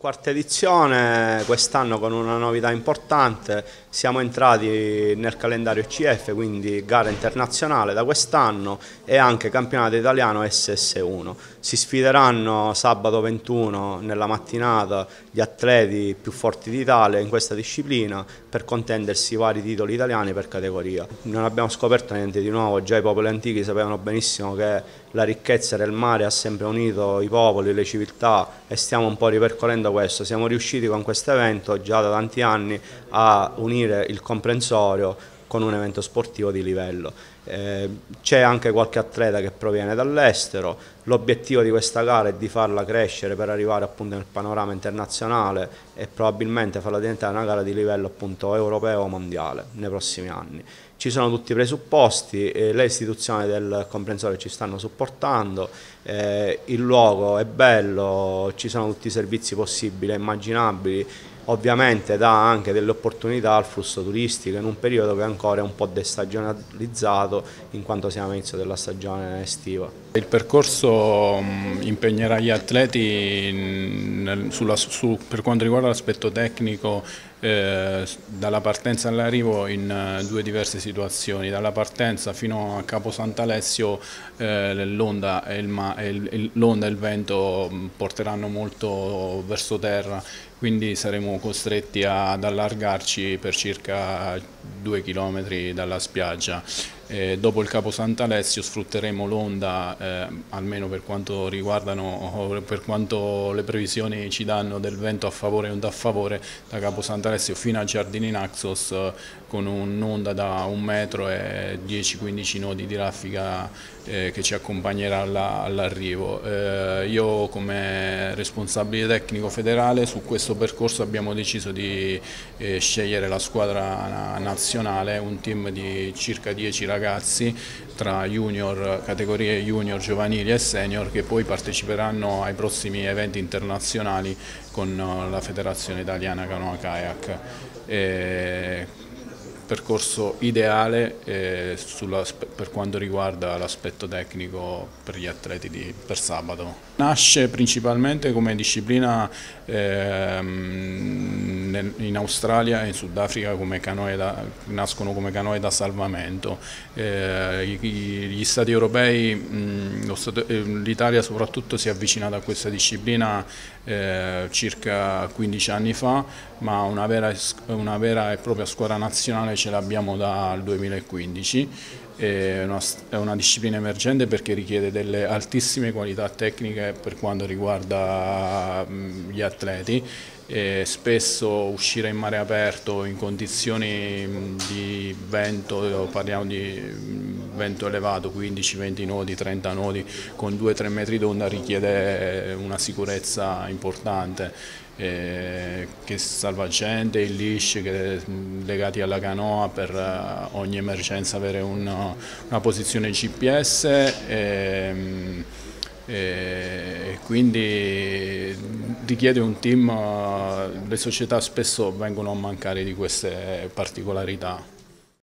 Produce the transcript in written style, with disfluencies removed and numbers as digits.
Quarta edizione, quest'anno con una novità importante, siamo entrati nel calendario ICF, quindi gara internazionale da quest'anno e anche campionato italiano SS1. Si sfideranno sabato 21 nella mattinata gli atleti più forti d'Italia in questa disciplina per contendersi i vari titoli italiani per categoria. Non abbiamo scoperto niente di nuovo, già i popoli antichi sapevano benissimo che la ricchezza del mare ha sempre unito i popoli, le civiltà e stiamo un po' ripercorrendo questo. Siamo riusciti con questo evento già da tanti anni a unire il comprensorio con un evento sportivo di livello. C'è anche qualche atleta che proviene dall'estero, l'obiettivo di questa gara è di farla crescere per arrivare appunto nel panorama internazionale e probabilmente farla diventare una gara di livello appunto europeo o mondiale nei prossimi anni. Ci sono tutti i presupposti, le istituzioni del comprensorio ci stanno supportando, il luogo è bello, ci sono tutti i servizi possibili e immaginabili. Ovviamente dà anche delle opportunità al flusso turistico in un periodo che ancora è un po' destagionalizzato in quanto siamo all'inizio della stagione estiva. Il percorso impegnerà gli atleti per quanto riguarda l'aspetto tecnico dalla partenza all'arrivo in due diverse situazioni. Dalla partenza fino a Capo Sant'Alessio l'onda e il vento porteranno molto verso terra, quindi saremo costretti ad allargarci per circa 2 km dalla spiaggia. Dopo il Capo Sant'Alessio sfrutteremo l'onda, almeno per quanto le previsioni ci danno del vento a favore e onda a favore, da Capo Sant'Alessio fino a Giardini Naxos con un'onda da 1 metro e 10-15 nodi di raffica che ci accompagnerà all'arrivo. Io come responsabile tecnico federale su questo percorso abbiamo deciso di scegliere la squadra nazionale, un team di circa 10 ragazzi tra junior, categorie junior, giovanili e senior che poi parteciperanno ai prossimi eventi internazionali con la Federazione Italiana Canoa Kayak. Percorso ideale per quanto riguarda l'aspetto tecnico per gli atleti per sabato. Nasce principalmente come disciplina in Australia e in Sudafrica nascono come canoe da salvamento. Gli stati europei, l'Italia soprattutto si è avvicinata a questa disciplina circa 15 anni fa, ma una vera e propria squadra nazionale ce l'abbiamo dal 2015. È una disciplina emergente perché richiede delle altissime qualità tecniche per quanto riguarda gli atleti. Spesso uscire in mare aperto in condizioni di vento, parliamo di vento elevato, 15-20 nodi, 30 nodi con 2-3 metri d'onda, richiede una sicurezza importante. Che salvagente, il leash legati alla canoa per ogni emergenza avere una posizione GPS e quindi richiede un team. Le società spesso vengono a mancare di queste particolarità.